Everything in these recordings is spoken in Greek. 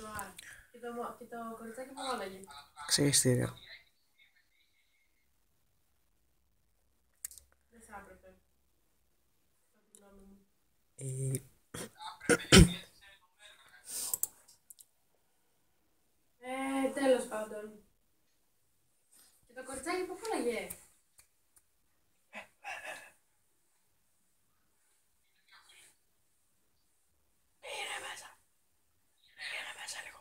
Ξέρεις τι ρε. Τέλος πάντων. Και το κοριτσάκι που φύλαγε. Πήγαινε μέσα. Πήγαινε μέσα λίγο.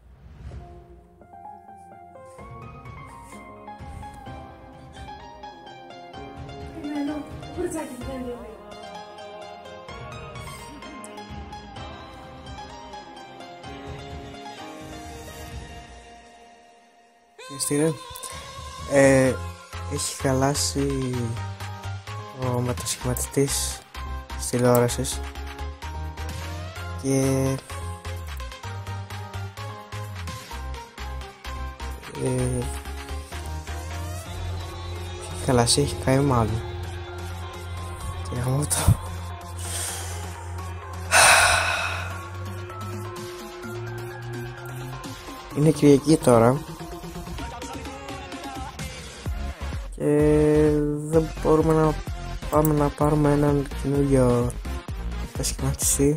Περιμένω. Το κοριτσάκι που δεν είναι. Ξέρεις τι ρε. Έχει χαλάσει ο μετασχηματιστής της τηλεόρασης και έχει χαλάσει, έχει καεί μάλλον και γαμώ το. Είναι Κυριακή τώρα και δεν μπορούμε να πάμε να πάρουμε έναν καινούριο μετασχηματιστή.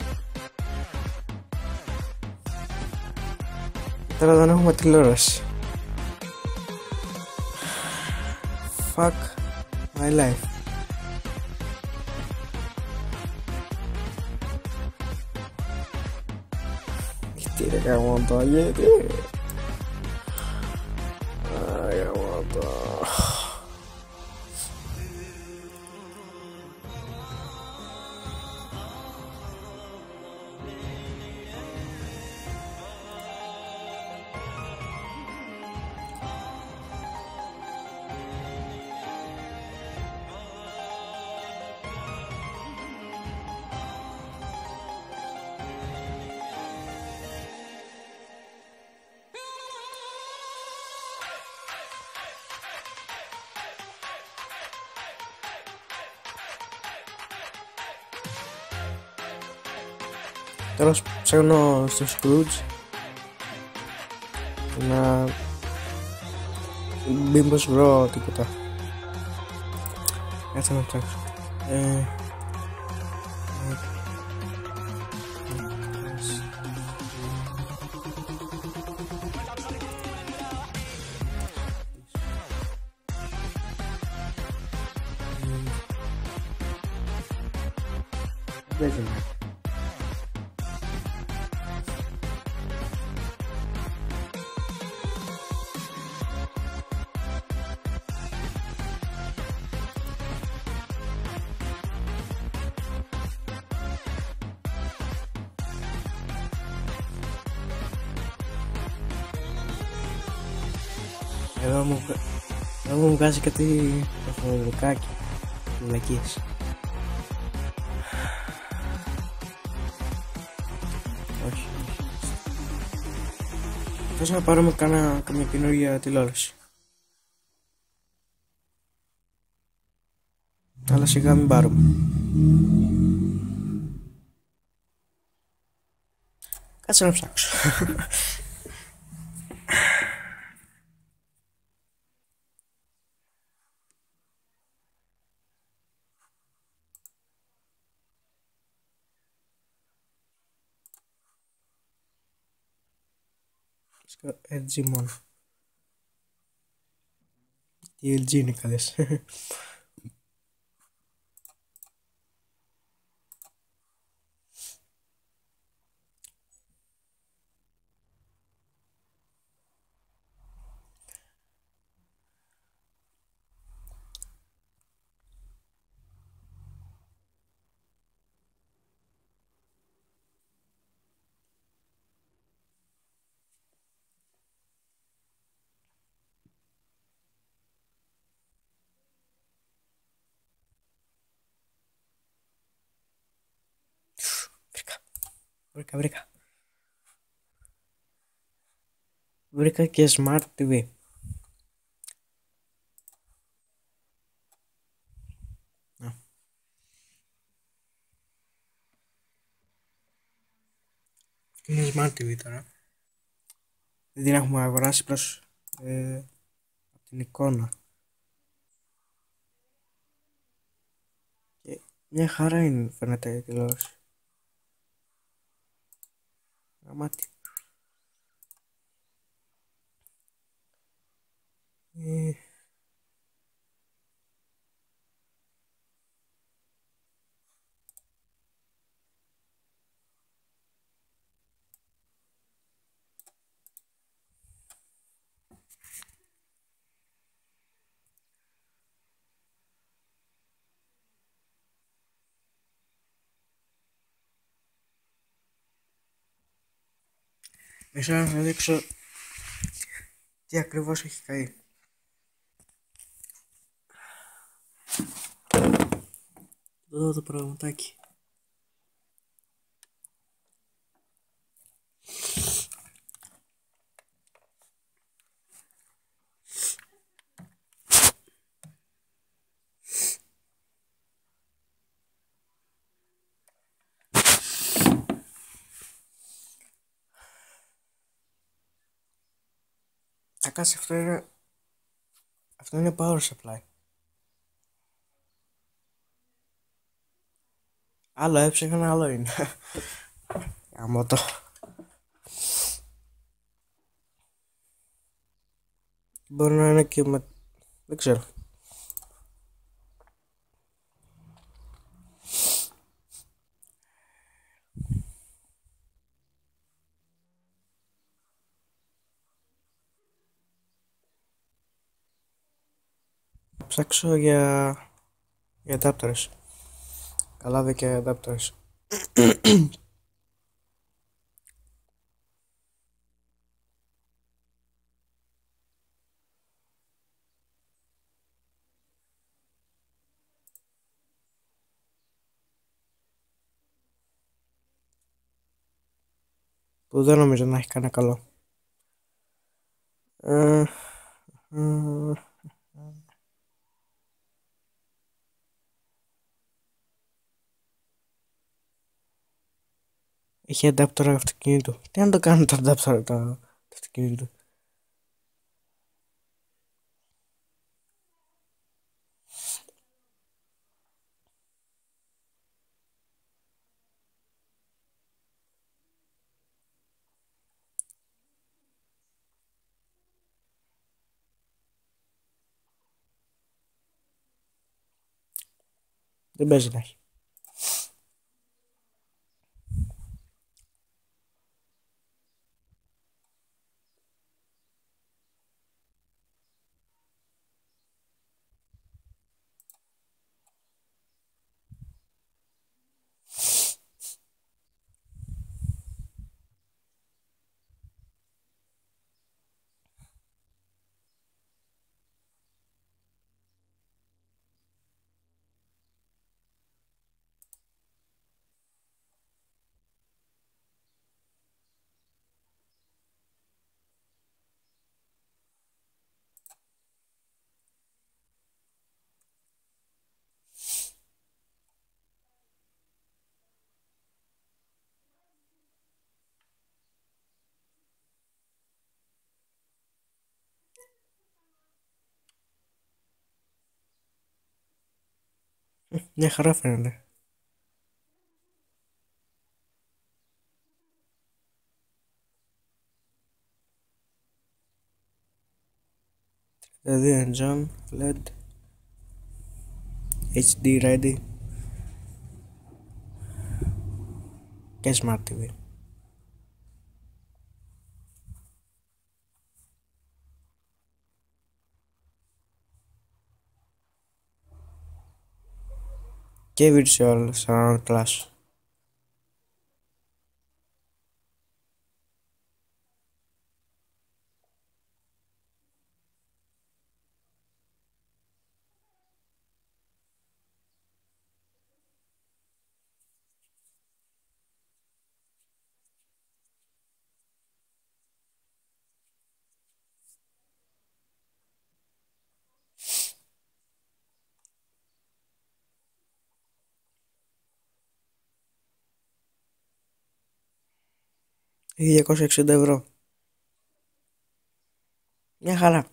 Τώρα δεν έχουμε τηλεόραση. Fuck my life. Γιατί ρε γαμώτο, γιατί γαμώτο. Τέλος ψάχνω στο Scrooge να μήπως βρω τίποτα. Κάτσε να ψάξω. Εδώ μου βγάζει κάτι τεχνολογικάκι, μαλακίες. Όχι. Θες να πάρουμε καμιά καινούργια τηλεόραση. Αλλά σιγά μην πάρουμε. Κάτσε να ψάξω. LG μόνο. Τι LG είναι καλές. Βρήκα και Smart TV. Είναι Smart TV τώρα. Δεν την έχουμε αγοράσει προς από την εικόνα. Και μια χαρά είναι, φαίνεται η τηλεόραση. Γαμάτι. Μισό να σας δείξω τι ακριβώς έχει καεί. Εδώ το πραγματάκι. Θα κάτσει, αυτό είναι power supply. Άλλο έψαχνα, άλλο είναι. Γαμώ το. Μπορεί να είναι και με... δεν ξέρω. Ψάξω για adapters. Καλάδι και adapters. Που δεν νομίζω να έχει κανένα καλό. Έχει adapter αυτοκίνητου. Τι να το κάνω το adapter το αυτοκίνητο. Δεν παίζει να έχει. Μια χαρά φαίνεται. Δηλαδή engine, LED, HD ready και Smart TV. Και virtual surround class. Έχει 260 ευρώ. Μια χαρά.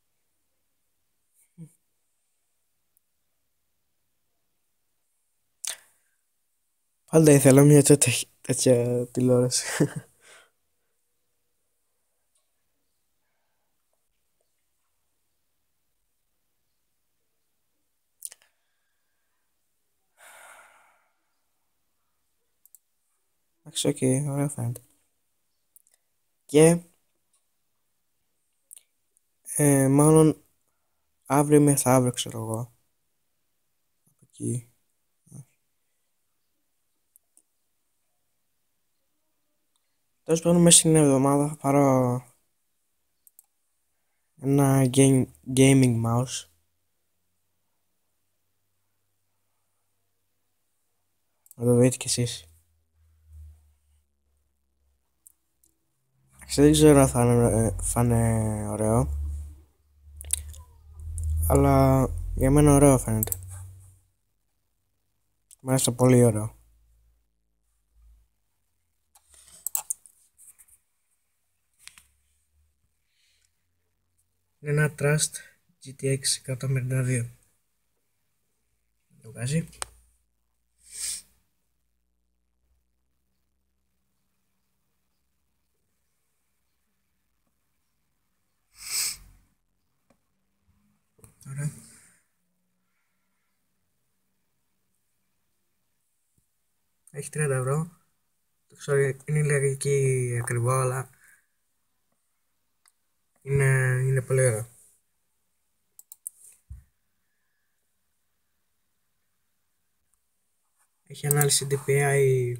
Πάντα ήθελα μια τέτοια τηλεόραση. Εντάξει, οκ, ωραία φαίνεται. Και μάλλον αύριο μεθαύριο, ξέρω εγώ. Εκεί. Τέλος πάντων, μέσα στην εβδομάδα θα πάρω ένα gaming mouse. Να το δείτε κι εσείς. Δεν ξέρω αν θα είναι ωραίο, αλλά για μένα ωραίο φαίνεται. Μ' άρεσε πολύ ωραίο. Είναι ένα Trust GTX 152. Το βγάζει. Ωραία. Έχει 30 ευρώ. Το ξέρω, είναι λογική ακριβό, αλλά είναι πολύ ωραίο. Έχει ανάλυση DPI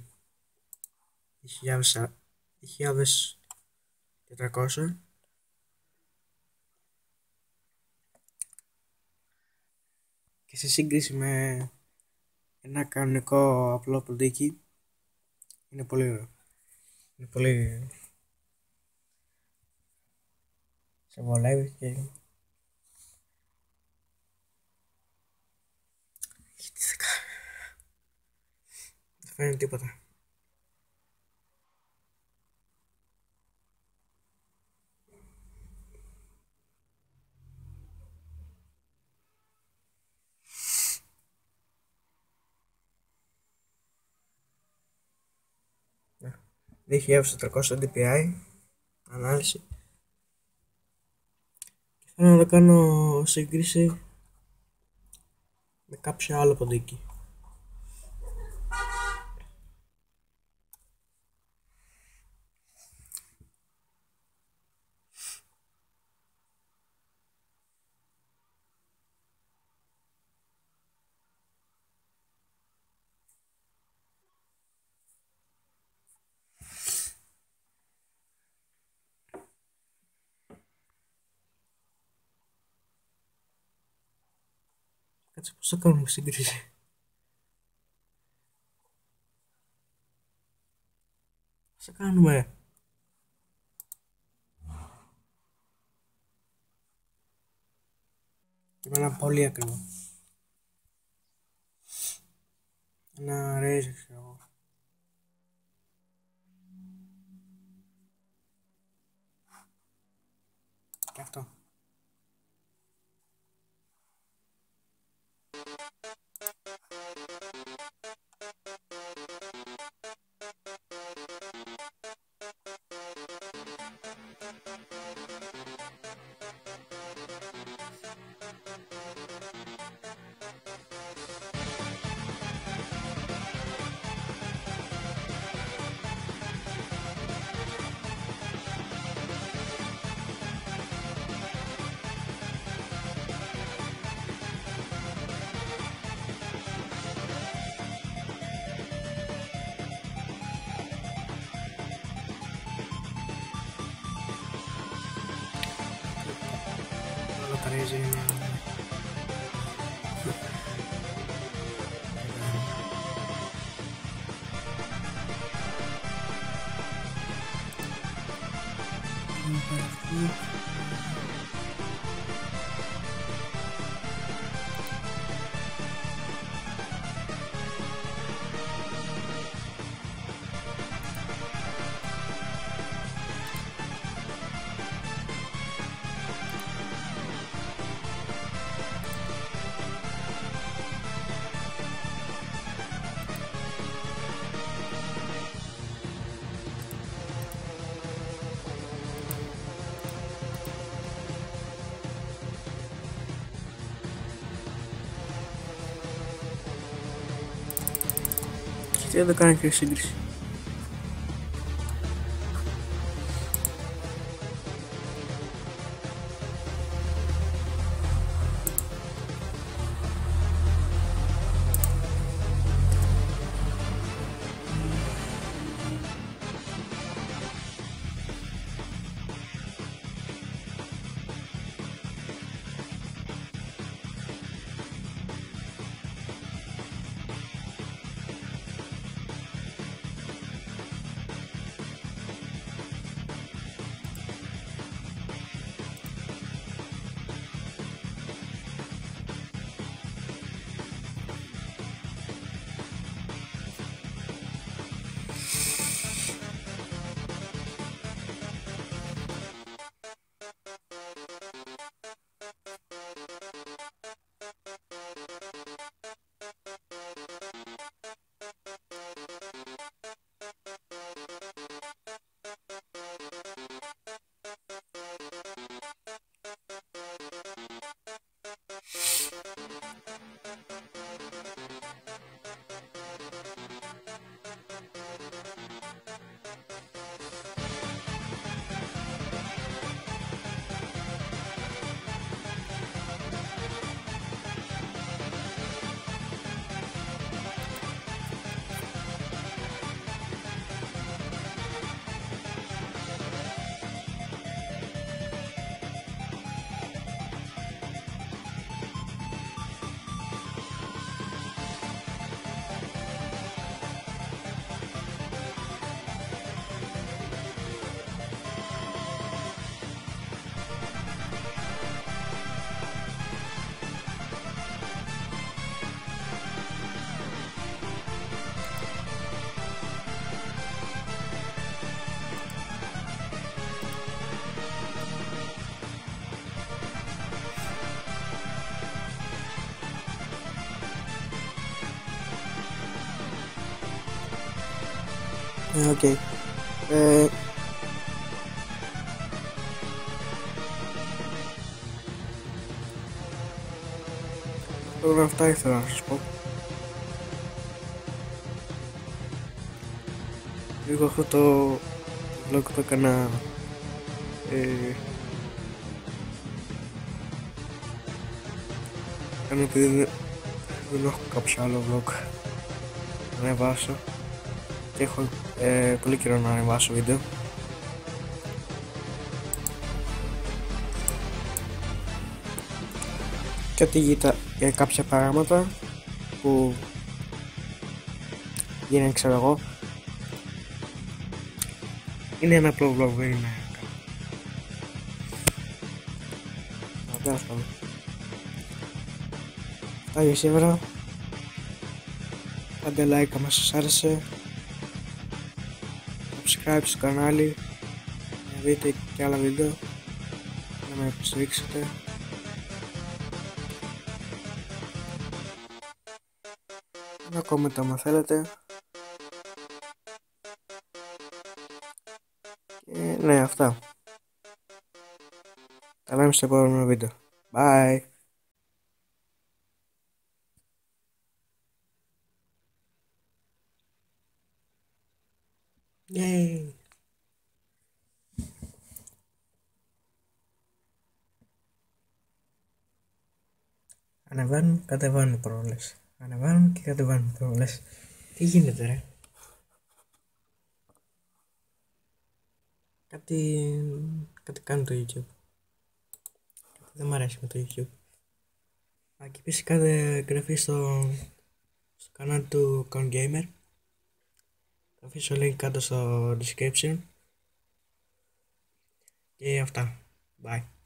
1400. Και σε σύγκριση με ένα κανονικό απλό ποντίκι είναι πολύ ωραίο. Είναι πολύ... σε βολεύει και... δεν φαίνεται τίποτα. Ναι. 2400 DPI ανάλυση. Και θέλω να το κάνω σύγκριση με κάποιο άλλο ποντίκι. Κάτσε, πώς θα κάνουμε σύγκριση. Πώς θα κάνουμε. Και με ένα πολύ ακριβό. Ένα Razer, ξέρω εγώ. Και αυτό. Όλο τα Razer είναι... Και δεν κάνει και σύγκριση. Οκ. Τώρα αυτά ήθελα να σας πω. Λίγο αυτό το vlog το έκανα επειδή δεν έχω κάποιο άλλο vlog να ανεβάσω και έχω πολύ καιρό να ανεβάσω βίντεο. Και ότι για κάποια πράγματα που γίνανε, ξέρω εγώ, είναι ένα απλό vlog, δεν είναι κάτι. Τέλος πάντων. Αυτά για σήμερα. Κάντε like άμα σας άρεσε. Subscribe στο κανάλι να δείτε και άλλα βίντεο, να με υποστηρίξετε. Ένα comment άμα θέλετε. Και ναι, αυτά. Τα λέμε στο επόμενο βίντεο. Bye. Yay. Ανεβαίνουν, κατεβαίνουν οι προβολές. Ανεβαίνουν και κατεβαίνουν οι προβολές. Τι γίνεται ρε? Κάτι κάνει το YouTube. Δεν μ' αρέσει με το YouTube. Και επίσης κάντε εγγραφή στο κανάλι του Count Gamer. Θα αφήσω link κάτω στο description. Και αυτά. Bye.